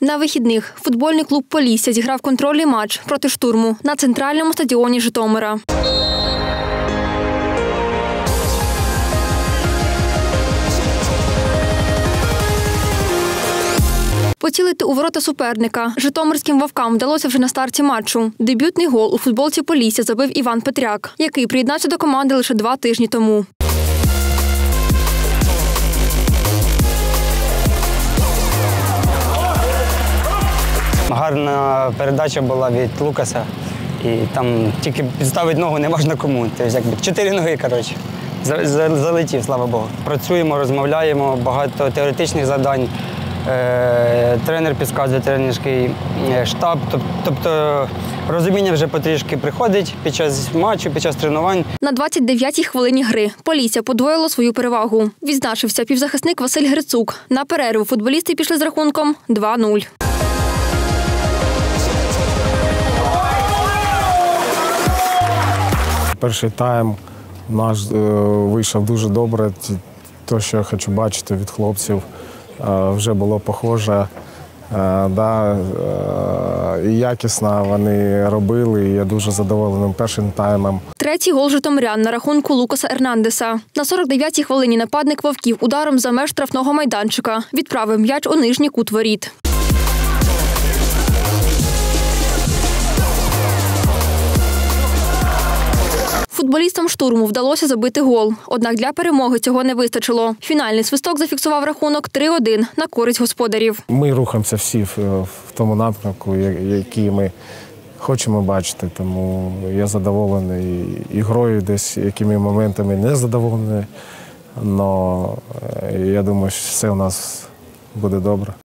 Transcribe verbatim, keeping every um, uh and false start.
На вихідних футбольний клуб «Полісся» зіграв контрольний матч проти «Штурму» на центральному стадіоні Житомира. Поцілити у ворота суперника житомирським «Вовкам» вдалося вже на старті матчу. Дебютний гол у футболці «Полісся» забив Іван Петряк, який приєднався до команди лише два тижні тому. Гарна передача була від Лукаса, і там тільки підставити ногу не можна кому. Тобто, якби чотири ноги, коротше. Залетів, слава Богу. Працюємо, розмовляємо, багато теоретичних завдань. Тренер підказує, тренерський штаб. Тобто розуміння вже потрішки приходить під час матчу, під час тренувань. На двадцять дев'ятій хвилині гри «Полісся» подвоїло свою перевагу. Відзначився півзахисник Василь Грицук. На перерву футболісти пішли з рахунком два нуль. Перший тайм наш вийшов дуже добре. Те, що я хочу бачити від хлопців, вже було похоже. Да, і якісно вони робили, і я дуже задоволений першим таймом. Третій гол житомирян на рахунку Лукаса Ернандеса. На сорок дев'ятій хвилині нападник «Вовків» ударом за меж штрафного майданчика відправив м'яч у нижній кут воріт. Футболістам «Штурму» вдалося забити гол. Однак для перемоги цього не вистачило. Фінальний свисток зафіксував рахунок три один на користь господарів. Ми рухаємося всі в тому напрямку, який ми хочемо бачити. Тому я задоволений ігрою, десь якими моментами не задоволений. Але я думаю, що все у нас буде добре.